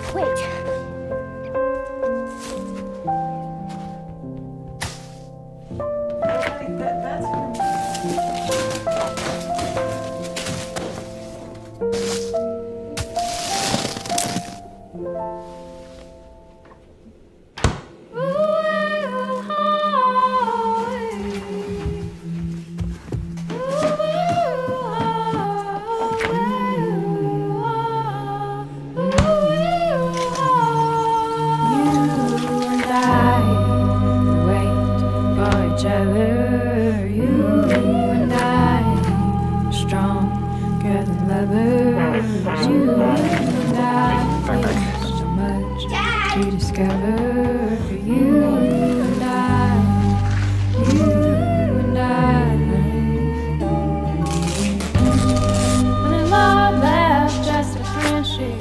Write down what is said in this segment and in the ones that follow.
Wait. To discover for you and I, when the love left just a friendship,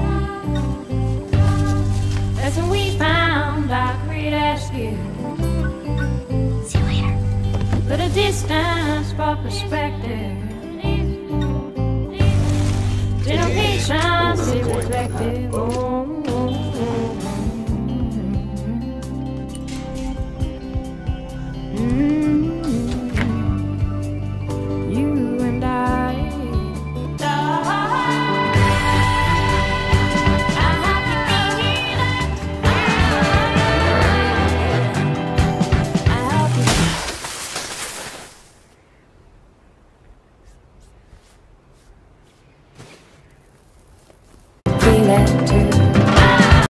that's when we found our greatest gift. See you later. But a distance for perspective, gentle patience is reflective.